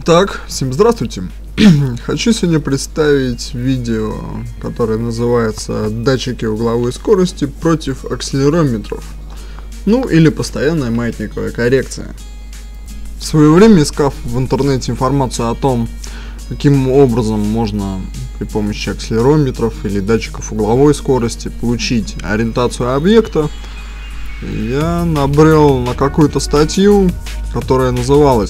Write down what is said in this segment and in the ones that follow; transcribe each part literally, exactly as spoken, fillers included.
Итак, всем здравствуйте. Хочу сегодня представить видео, которое называется «Датчики угловой скорости против акселерометров». Ну или постоянная маятниковая коррекция. В свое время, искав в интернете информацию о том, каким образом можно при помощи акселерометров или датчиков угловой скорости получить ориентацию объекта, я набрел на какую-то статью, которая называлась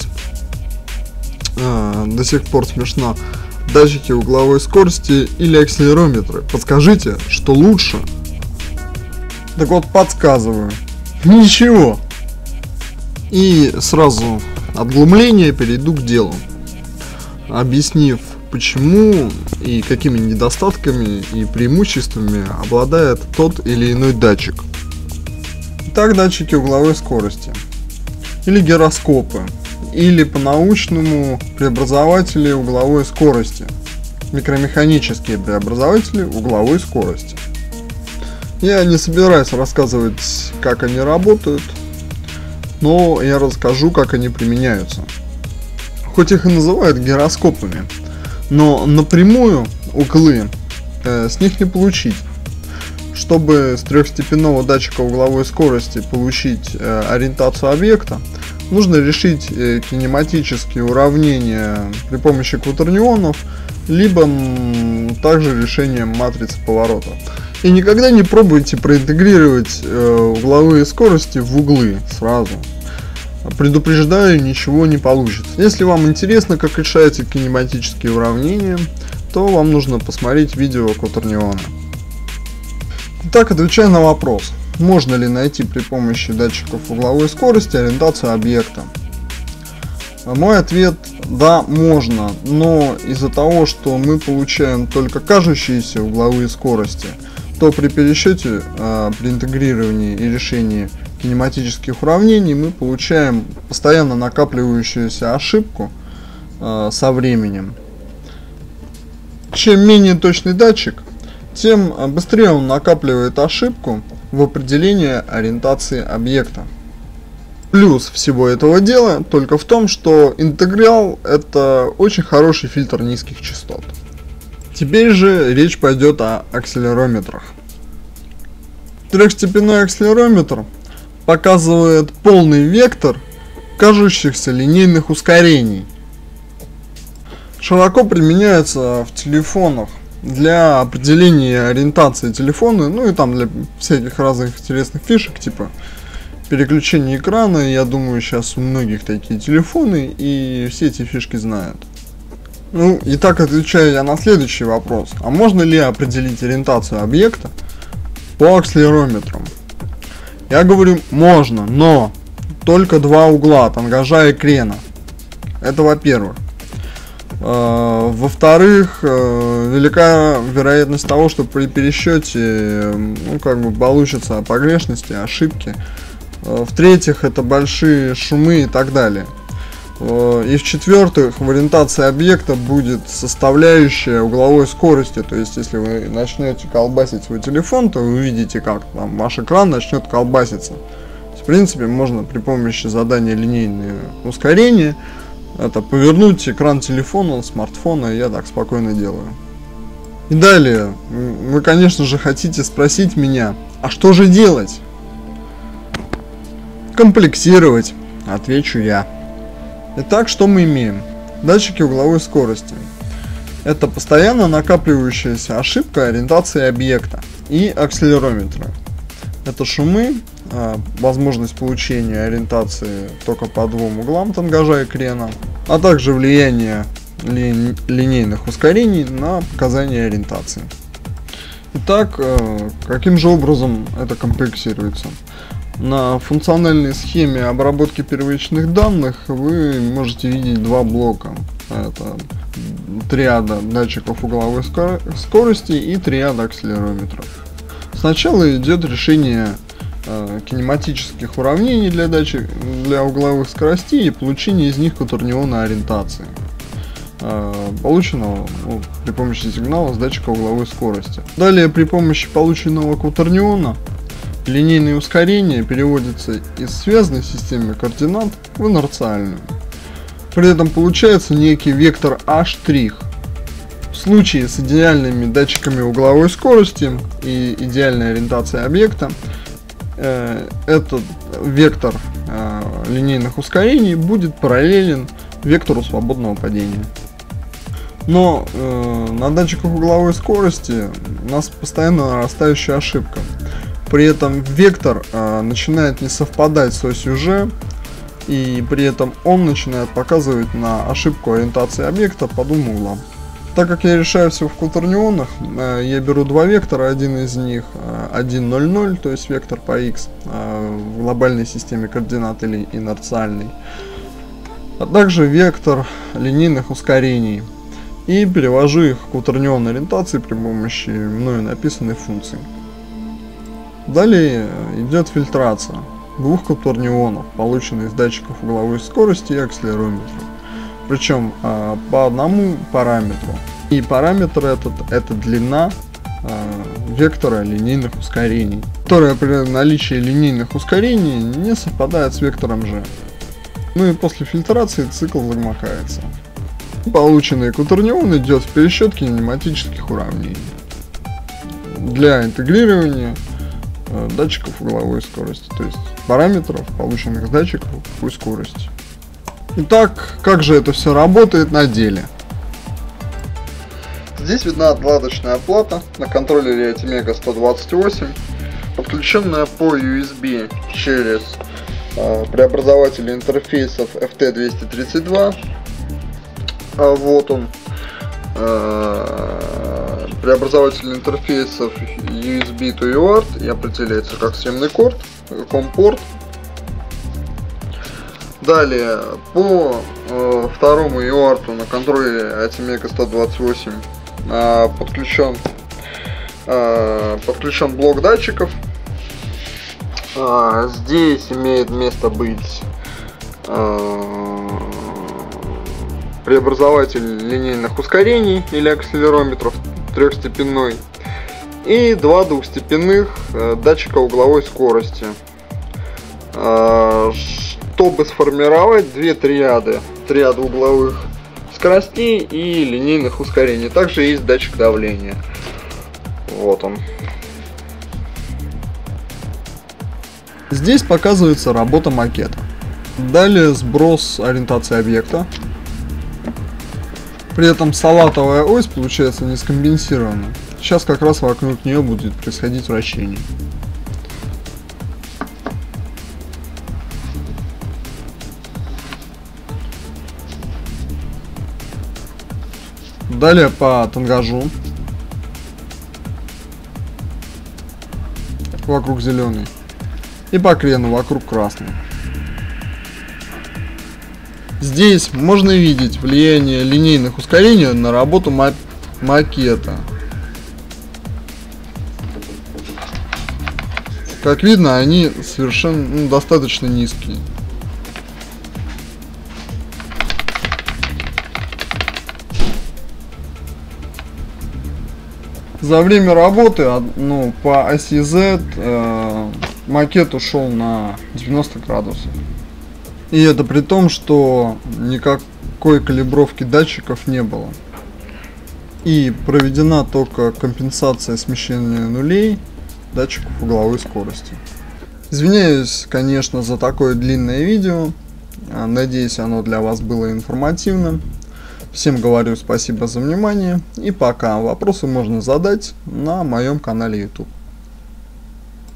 а, до сих пор смешно: «Датчики угловой скорости или акселерометры? Подскажите, что лучше?» Так вот, подсказываю: ничего. И сразу от глумления перейду к делу, объяснив, почему и какими недостатками и преимуществами обладает тот или иной датчик. Итак, датчики угловой скорости, или гироскопы, или по-научному преобразователи угловой скорости, микромеханические преобразователи угловой скорости. Я не собираюсь рассказывать, как они работают, но я расскажу, как они применяются. Хоть их и называют гироскопами, но напрямую углы э, с них не получить. Чтобы с трехстепенного датчика угловой скорости получить э, ориентацию объекта, нужно решить э, кинематические уравнения при помощи кватернионов, либо м, также решением матрицы поворота. И никогда не пробуйте проинтегрировать э, угловые скорости в углы сразу. Предупреждаю, ничего не получится. Если вам интересно, как решаются кинематические уравнения, то вам нужно посмотреть видео кватерниона. Итак, отвечая на вопрос, можно ли найти при помощи датчиков угловой скорости ориентацию объекта. Мой ответ: да, можно, но из-за того, что мы получаем только кажущиеся угловые скорости, то при пересчете, э, при интегрировании и решении кинематических уравнений мы получаем постоянно накапливающуюся ошибку э, со временем. Чем менее точный датчик, тем быстрее он накапливает ошибку в определении ориентации объекта. Плюс всего этого дела только в том, что интеграл — это очень хороший фильтр низких частот. Теперь же речь пойдет о акселерометрах. Трехстепенной акселерометр показывает полный вектор кажущихся линейных ускорений. Широко применяется в телефонах для определения ориентации телефона, ну и там для всяких разных интересных фишек, типа переключения экрана. Я думаю, сейчас у многих такие телефоны, и все эти фишки знают. Ну, и так отвечаю я на следующий вопрос: а можно ли определить ориентацию объекта по акселерометрам? Я говорю, можно, но только два угла, тангажа и крена. Это во-первых. Э, во-вторых, э, велика вероятность того, что при пересчете, ну, как бы получится погрешности, ошибки. Э, в-третьих, это большие шумы и так далее. И в-четвертых, в ориентации объекта будет составляющая угловой скорости. То есть, если вы начнете колбасить свой телефон, то вы увидите, как там ваш экран начнет колбаситься. В принципе, можно при помощи задания линейные ускорения это повернуть экран телефона, смартфона, и я так спокойно делаю. И далее, вы, конечно же, хотите спросить меня: а что же делать? Комплексировать, отвечу я. Итак, что мы имеем? Датчики угловой скорости. Это постоянно накапливающаяся ошибка ориентации объекта. И акселерометры. Это шумы, возможность получения ориентации только по двум углам тангажа и крена, а также влияние ли, линейных ускорений на показания ориентации. Итак, каким же образом это комплексируется? На функциональной схеме обработки первичных данных вы можете видеть два блока. Это триада датчиков угловой скорости и триада акселерометров. Сначала идет решение э, кинематических уравнений для датчик, для угловых скоростей и получение из них кватерниона ориентации, э, полученного ну, при помощи сигнала с датчика угловой скорости. Далее, при помощи полученного кватерниона линейные ускорения переводятся из связанной системы координат в инерциальную. При этом получается некий вектор А'. В случае с идеальными датчиками угловой скорости и идеальной ориентацией объекта, э, этот вектор э, линейных ускорений будет параллелен вектору свободного падения. Но э, на датчиках угловой скорости у нас постоянно нарастающая ошибка. При этом вектор э, начинает не совпадать с осью G, и при этом он начинает показывать на ошибку ориентации объекта по двум углам. Так как я решаю все в кватернионах, э, я беру два вектора, один из них э, один ноль ноль, то есть вектор по x э, в глобальной системе координат или инерциальный, а также вектор линейных ускорений, и перевожу их в кватернионной ориентации при помощи мною написанной функции. Далее идет фильтрация двух кватернионов, полученных из датчиков угловой скорости и акселерометра, причем а, по одному параметру. И параметр этот это длина а, вектора линейных ускорений, которая при наличии линейных ускорений не совпадает с вектором G. Ну и после фильтрации цикл замыкается. Полученный кватернион идет в пересчет кинематических уравнений для интегрирования э, датчиков угловой скорости, то есть параметров, полученных с датчиков угловой скорости. Итак, как же это все работает на деле? Здесь видна отладочная плата на контроллере Atmega сто двадцать восемь, подключенная по ю эс би через э, преобразователи интерфейсов эф ти двести тридцать два. А вот он, э, преобразователь интерфейсов ю эс би to ю эй арт и определяется как схемный порт, компорт. Далее по э, второму ю эй арт на контроллере Atmega сто двадцать восемь э, подключен, э, подключен блок датчиков. Э, здесь имеет место быть э, преобразователь линейных ускорений или акселерометров трехстепенной и два двухстепенных э, датчика угловой скорости, э, чтобы сформировать две триады, триаду угловых скоростей и линейных ускорений. Также есть датчик давления. Вот он. Здесь показывается работа макета. Далее сброс ориентации объекта. При этом салатовая ось получается не скомпенсирована. Сейчас как раз вокруг нее будет происходить вращение. Далее по тангажу. Вокруг зеленый. И по крену вокруг красный. Здесь можно видеть влияние линейных ускорений на работу ма макета. Как видно, они совершенно ну, достаточно низкие. За время работы ну, по оси Z э, макет ушел на девяносто градусов. И это при том, что никакой калибровки датчиков не было. И проведена только компенсация смещения нулей датчиков угловой скорости. Извиняюсь, конечно, за такое длинное видео. Надеюсь, оно для вас было информативным. Всем говорю спасибо за внимание. И пока. Вопросы можно задать на моем канале YouTube.